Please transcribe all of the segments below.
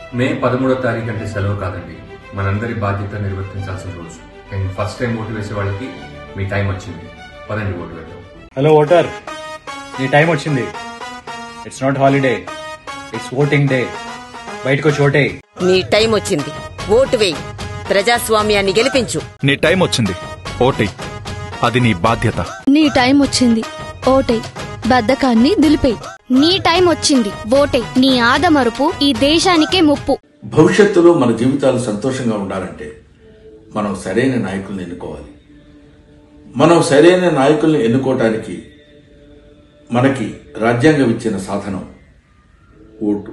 మే 13వ తారీఖు అంటే సెలవు కాదండి, మనందరి బాధ్యత నిర్వర్తించాల్సిన రోజు. అండ్ ఫస్ట్ టైం ఓటు వేసే వాళ్ళకి మీ టైం వచ్చింది, పదండి ఓటు వేద్దాం. హలో ఓటర్, నీ టైం వచ్చింది. It's not holiday, it's voting day. బయటకు వచ్చి ఓటే. నీ టైం వచ్చింది, ఓటు వేయి, ప్రజాస్వామ్యాన్ని గెలిపించు. నీ టైం వచ్చింది, ఓటై, అది నీ బాధ్యత. నీ టైం వచ్చింది, ఓటై, బద్ధకాన్ని దులిపేయి. నీ టైం వచ్చింది, ఓటై, నీ ఆదమరుపు ఈ దేశానికే ముప్పు. భవిష్యత్తులో మన జీవితాలు సంతోషంగా ఉండాలంటే మనం సరైన నాయకుల్ని ఎన్నుకోవాలి. మనం సరైన నాయకుల్ని ఎన్నుకోవటానికి మనకి రాజ్యాంగం ఇచ్చిన సాధనం ఓటు.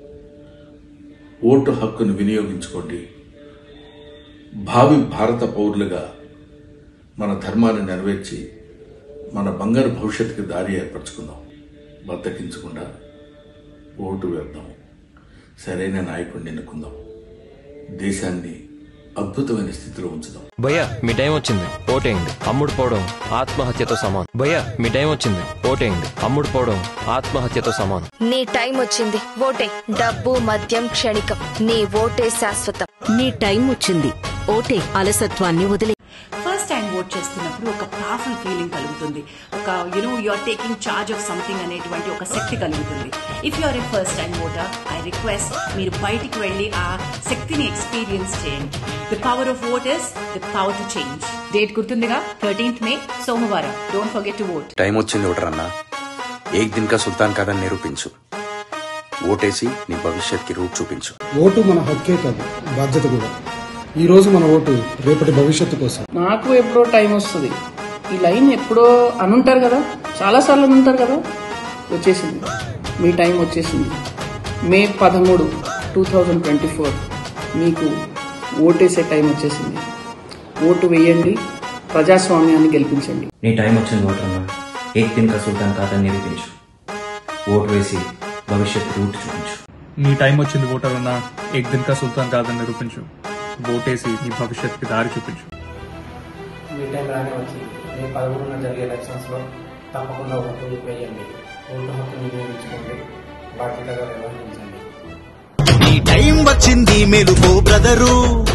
ఓటు హక్కును వినియోగించుకోండి. భావి భారత పౌరులుగా మన ధర్మాన్ని నెరవేర్చి మన బంగారు భవిష్యత్తుకి దారి ఏర్పరచుకుందాం. బద్దకించకుండా ఓటు వేద్దాం, సరైన నాయకుడిని ఎన్నుకుందాం, దేశాన్ని అద్భుతమైన స్థితిలో ఉంచుదాం. భయ్యా మీ టైం వచ్చింది, ఓటేయండి. అమ్ముడు పోవడం ఆత్మహత్యతో సమానం. భయ్యా మీ టైం వచ్చింది, ఓటేయండి. అమ్ముడు పోవడం ఆత్మహత్యతో సమానం. నీ టైం వచ్చింది, ఓటై, డబ్బు మద్యం క్షణికం, నీ ఓటే శాశ్వతం. నీ టైం వచ్చింది, ఓటే, అలసత్వాన్ని వదిలే. ఫస్ట్ టైం ఓట్ చేస్తున్నప్పుడు ఒక పవర్ఫుల్ ఫీలింగ్ కలుగుతుంది. ఒక you are taking charge of something అనేటువంటి ఒక శక్తి కలుగుతుంది. If you are a first time voter, I request మీరు బయటికి వెళ్లి ఆ శక్తిని ఎక్స్పీరియన్స్ చేయండి. The power of vote is the power to change. Date గుర్తుందిగా, 13th May, సోమవారం. Don't forget to vote. Time వచ్చింది ఓటర్ అన్న, ఏక్ దిన్ కా సుల్తాన్ కాదని నిరూపించు. ఓటేసి నీ భవిష్యత్కి రూట్ చూపించు. ఓటు మన హక్కే కాదు, బాధ్యత కూడా. ఈ రోజు మన ఓటు రేపటి భవిష్యత్తు కోసం. నాకు ఎప్పుడో టైం వస్తుంది, ఈ లైన్ ఎప్పుడో అనుంటారు కదా, చాలా సార్లు అనుంటారు కదా. వచ్చేసింది, మీ టైం వచ్చేసింది. మే 13, 2024 మీకు ఓటేసే టైం వచ్చేసింది. ఓటు వేయండి, ప్రజాస్వామ్యాన్ని గెలిపించండి. నీ టైం వచ్చింది ఓటర్నా, ఏక్ దిన్ కా సుల్తాన్ కాదని నిరూపించు. ఓటు వేసి భవిష్యత్తు రూట్ చూపించు. నీ టైం వచ్చింది ఓటర్ అన్నా, ఏక్ దిన్ కా సుల్తాన్ కాదని నిరూపించు. ఓటేసి నీ భవిష్యత్తుకి దారి చూపించు. మీ టైం రానే వచ్చింది. మే 13న జరిగే ఎలక్షన్స్ లో తప్పకుండా ఓటు వేయండి. ఓటు హక్కును వినియోగించుకోండి, బాధ్యతగా నిర్వహించండి. నీ టైం వచ్చింది, మేలుకో బ్రదరు.